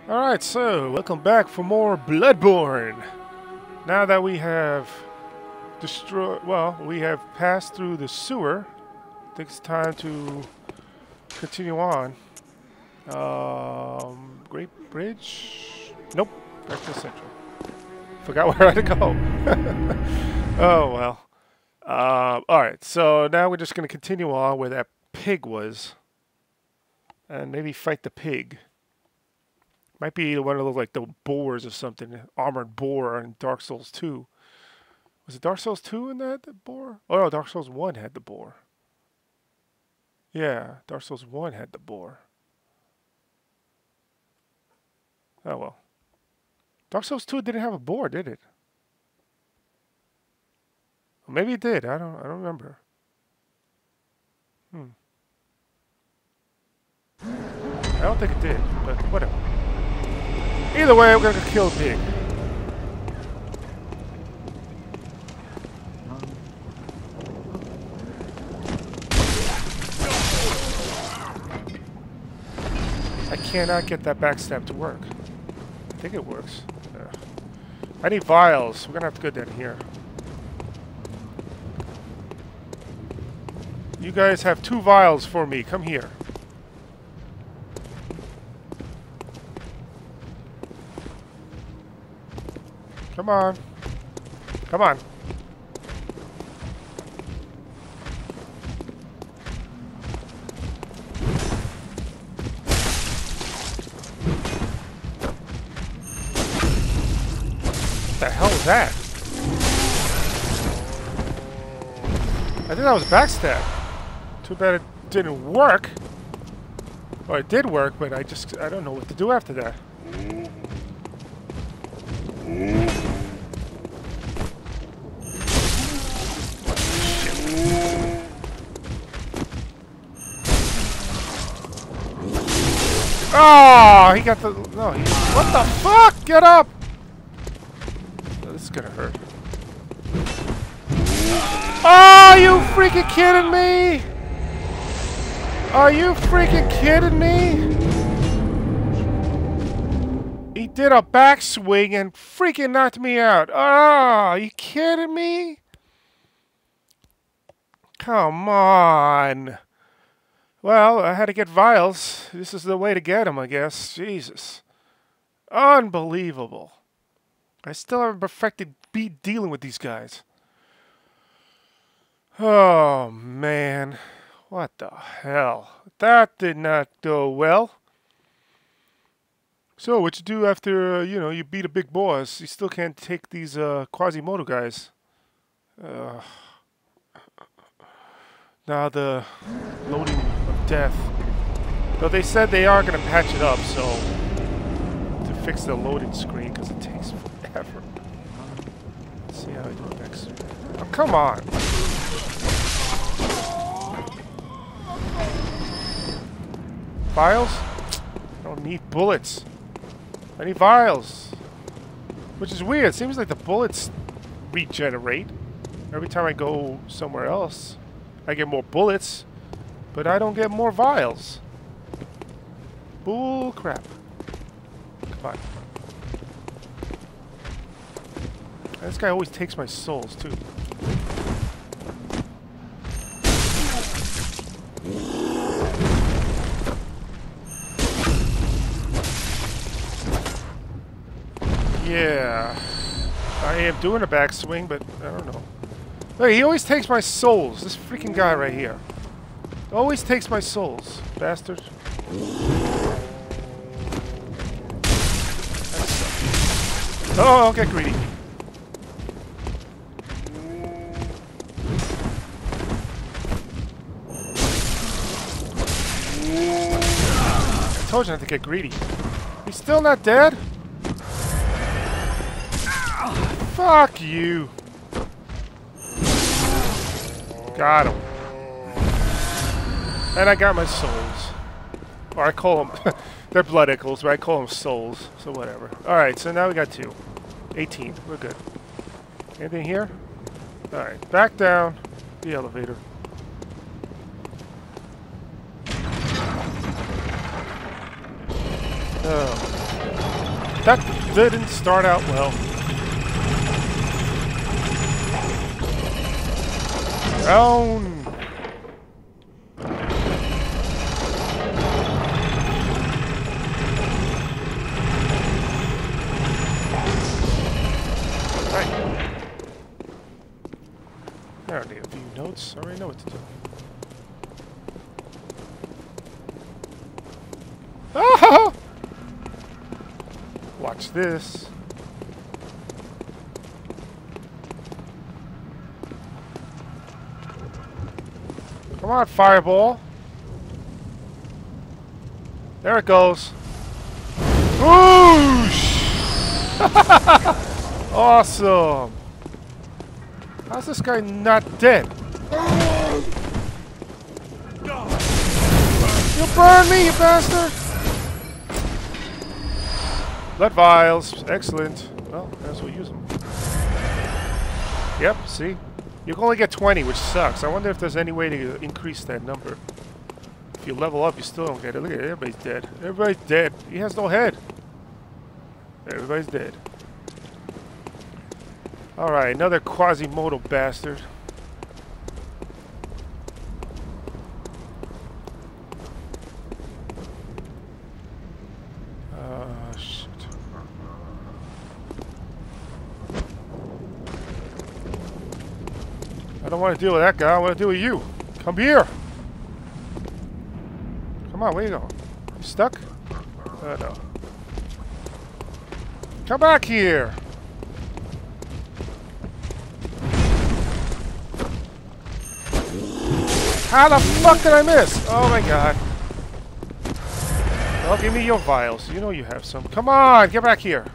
Alright, so welcome back for more Bloodborne. Now that we have we have passed through the sewer, I think it's time to continue on. Great Bridge? Nope, back to Central. Forgot where I had to go. Oh well. Alright, so now we're just going to continue on where that pig was. And maybe fight the pig. Might be one of those, like, the boars or something. Armored boar in Dark Souls 2. Was it Dark Souls 2 in that, the boar? Oh, no, Dark Souls 1 had the boar. Yeah, Dark Souls 1 had the boar. Oh, well. Dark Souls 2 didn't have a boar, did it? Well, maybe it did. I don't remember. I don't think it did, but whatever. Either way, we're gonna kill a pig. I cannot get that backstab to work. I think it works. I need vials. We're gonna have to go down here. You guys have 2 vials for me. Come here. Come on. Come on. What the hell was that? I think that was backstab. Too bad it didn't work. Or it did work, but I don't know what to do after that. Oh, he got the... No, what the fuck? Get up! Oh, this is gonna hurt. Oh, you freaking kidding me? Are you freaking kidding me? He did a backswing and freaking knocked me out. Oh, are you kidding me? Come on. Well, I had to get vials. This is the way to get them, I guess. Jesus. Unbelievable. I still haven't perfected dealing with these guys. Oh, man. What the hell? That did not go well. So, what you do after, you beat a big boss? You still can't take these Quasimodo guys. Now the loading of death. Though they said they are going to patch it up, so... to fix the loading screen, because it takes forever. Let's see how I do it next. Oh, come on! Vials? I don't need bullets. I need vials. Which is weird. It seems like the bullets regenerate. Every time I go somewhere else, I get more bullets, but I don't get more vials. Bull crap. Come on. This guy always takes my souls, too. Yeah. I am doing a backswing, but I don't know. Look, he always takes my souls. This freaking guy right here. Always takes my souls. Bastard. Oh, don't get greedy. I told you not to get greedy. He's still not dead? Fuck you. Got him. And I got my souls. Or I call them... they're blood echoes, but I call them souls. So whatever. Alright, so now we got 2. 18. We're good. Anything here? Alright, back down the elevator. Oh. That didn't start out well. Down. Right. I don't need a few notes. I already know what to do. Ah! Watch this. Come on, fireball. There it goes. Whoosh! Awesome. How's this guy not dead? You burn me, you bastard! Blood vials. Excellent. Well, that's what we use them. Yep, see? You can only get 20, which sucks. I wonder if there's any way to increase that number. If you level up, you still don't get it. Look at it. Everybody's dead. Everybody's dead. He has no head. Everybody's dead. Alright, another Quasimodo bastard. Shit. I don't want to deal with that guy. I want to deal with you. Come here. Come on, where you going? You stuck? No. Come back here. How the fuck did I miss? Oh my god. Well, give me your vials. You know you have some. Come on, get back here.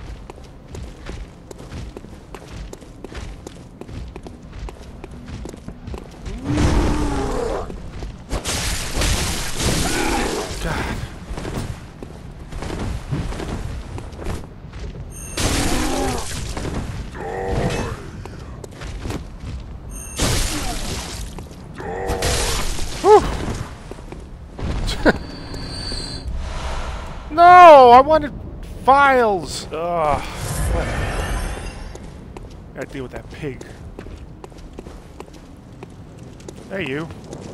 God. No, I wanted vials. Ugh. Whatever. Gotta deal with that pig. Hey, you.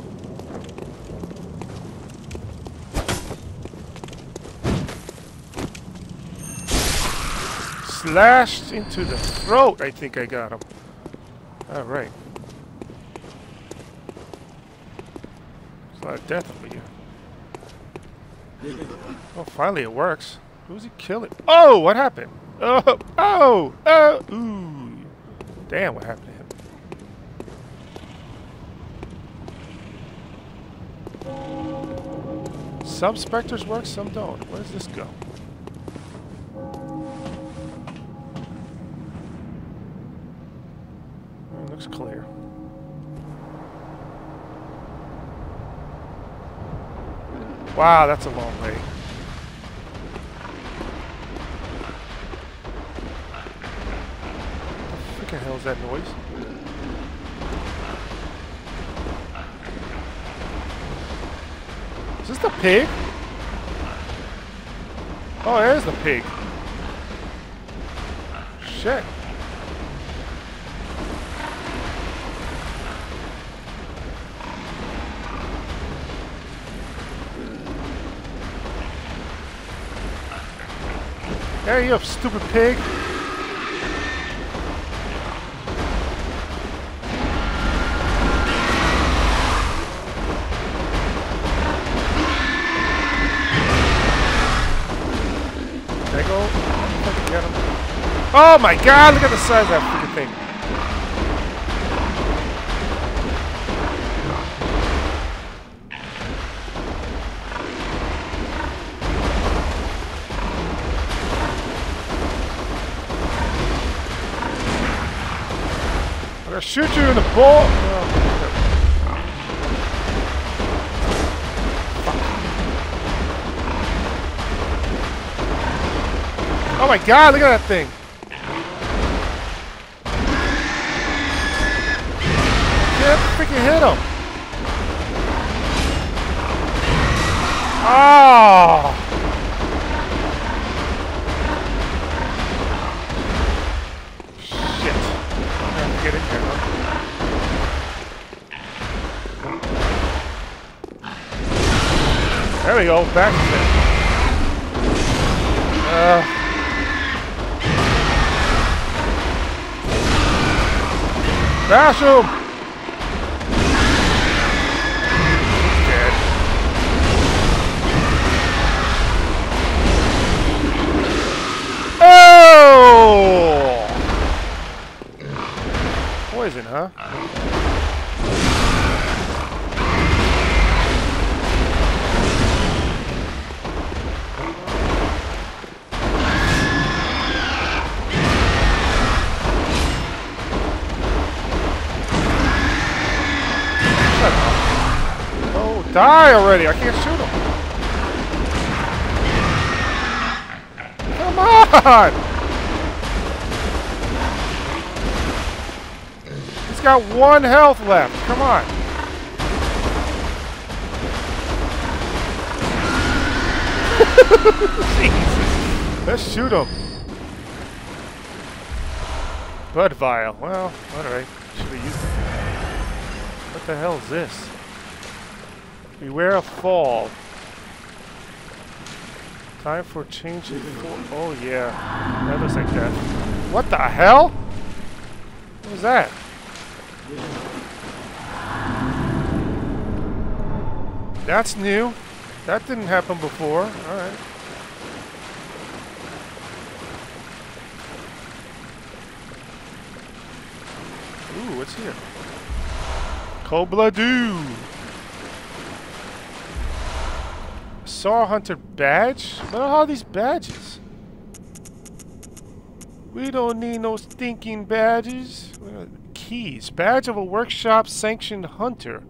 Slashed into the throat. I think I got him. All right. There's a lot of death over here. Oh, finally it works. Who's he killing? Oh, what happened? Ooh. Damn, what happened to him? Some specters work, some don't. Where does this go? It looks clear. Wow, that's a long way. What the hell is that noise? Is this the pig? Oh, there's the pig. Shit. Hey, you stupid pig! Can I go? I can get him. Oh my god, look at the size of that freaking thing. I'm gonna shoot you in the ball. Oh my god, look at that thing. Can't freaking hit him. Oh. There we go. Back to it. Bash him! He's dead. Oh! Poison, huh? Die already! I can't shoot him! Come on! He's got 1 health left. Come on! Jesus! Let's shoot him. Blood vial. Well, alright. Should have used it. What the hell is this? Beware of fall. Time for changing form. Oh yeah. That looks like that. What the hell? What was that? That's new. That didn't happen before. Alright. Ooh, what's here? Cold-blooded. Saw Hunter badge? What are all these badges? We don't need no stinking badges. Keys. Badge of a workshop sanctioned hunter.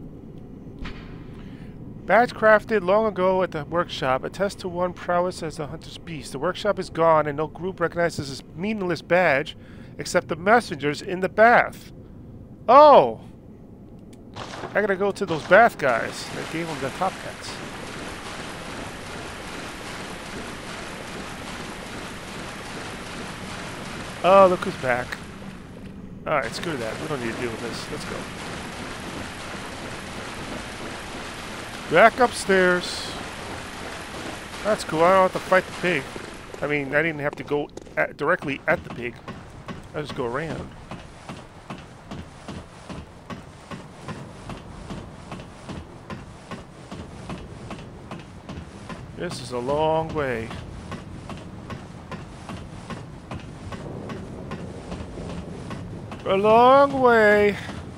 Badge crafted long ago at the workshop. Attests to one prowess as the hunter's beast. The workshop is gone and no group recognizes this meaningless badge except the messengers in the bath. Oh! I gotta go to those bath guys that gave them the top hats. Oh, look who's back. Alright, screw that. We don't need to deal with this. Let's go. Back upstairs. That's cool. I don't have to fight the pig. I mean, I didn't have to go directly at the pig. I just go around. This is a long way. A long way.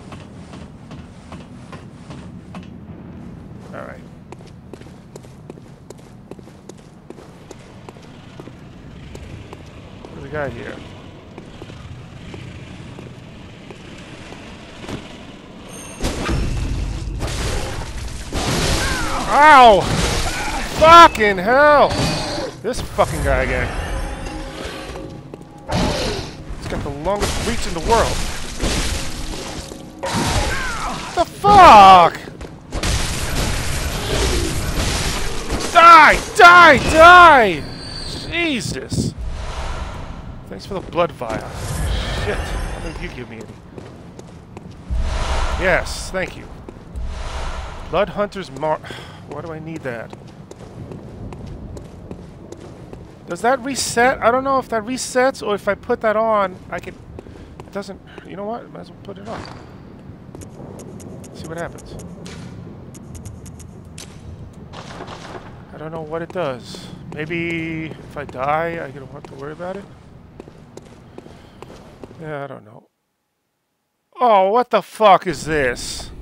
All right. What do we got here? Ow! Fucking hell! This fucking guy again. Got the longest reach in the world. What the fuck? Die! Die! Die! Jesus! Thanks for the blood vial. Shit. I think you give me any. Yes, thank you. Blood Hunter's Mark. Why do I need that? Does that reset? I don't know if that resets or if I put that on, I can... It doesn't... You know what? Might as well put it on. See what happens. I don't know what it does. Maybe if I die, I don't have to worry about it? Yeah, I don't know. Oh, what the fuck is this?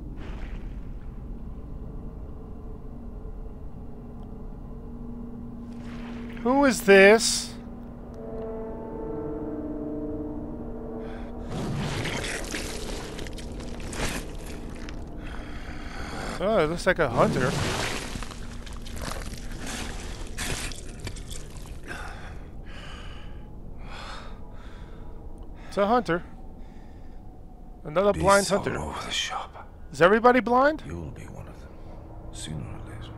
Who is this? Oh, it looks like a hunter. It's a hunter. Another blind hunter. All over the shop. Is everybody blind? You'll be one of them, sooner or later.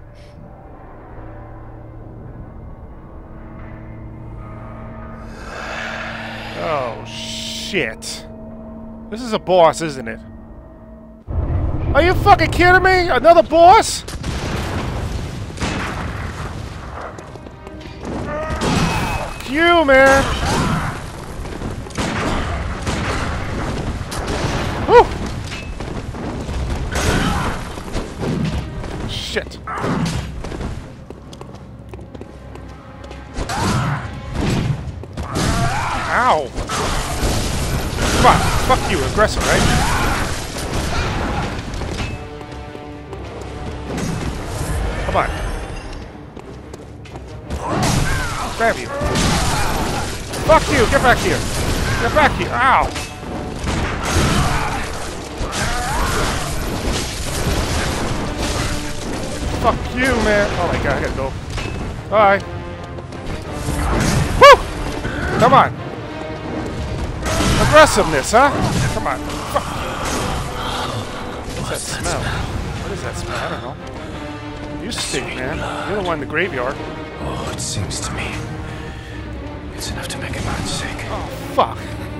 Oh, shit. This is a boss, isn't it? Are you fucking kidding me? Another boss? you, man! Whew! Shit. Ow! Come on, fuck you, aggressive, right? Come on. Grab you. Fuck you, get back here. Get back here, ow! Fuck you, man. Oh my god, I gotta go. Bye. Woo! Come on. Aggressiveness, huh? Come on. Fuck you. What's that smell? What is that smell? I don't know. You stink, man. You're the one in the graveyard. Oh, it seems to me. It's enough to make a man sick. Oh, fuck.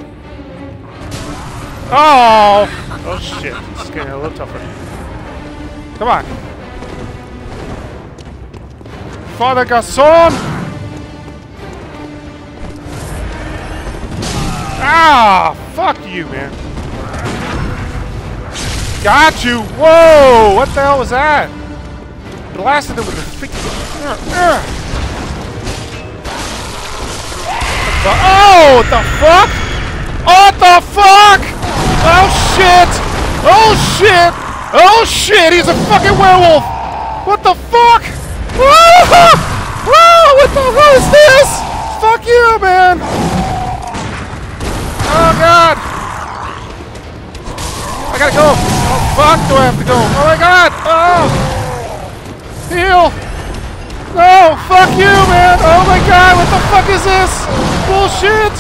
Oh! Oh, shit. This is getting a little tougher. Come on. Father Gascoigne! Ah! Fuck you, man. Got you! Whoa! What the hell was that? Blasted him with the freaking... Oh! What the fuck? What the fuck? Oh shit! Oh shit! Oh shit! He's a fucking werewolf! What the fuck? Whoa! Whoa! What the hell is this? Fuck you, man! Oh god! I gotta go! Oh fuck! Do I have to go? Oh my god! Oh! Heal! No! Fuck you, man! Oh my god! What the fuck is this? Bullshit!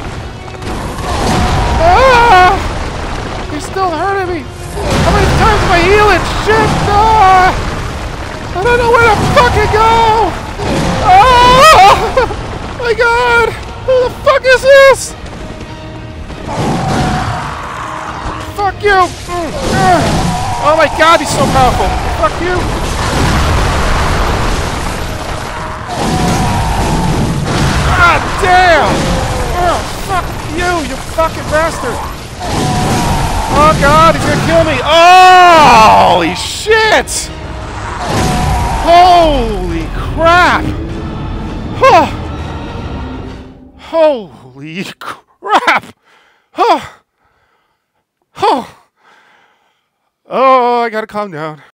Ah! He's still hurting me! How many times am I healing? Shit! Ah! I don't know where to fucking go! Oh! My god! Who the fuck is this? Fuck you! Oh my god, he's so powerful! Fuck you! God damn! Oh, fuck you, you fucking bastard! Oh god, he's gonna kill me! Oh, holy shit! Holy crap! Huh. Holy crap! Huh. Oh, I gotta calm down.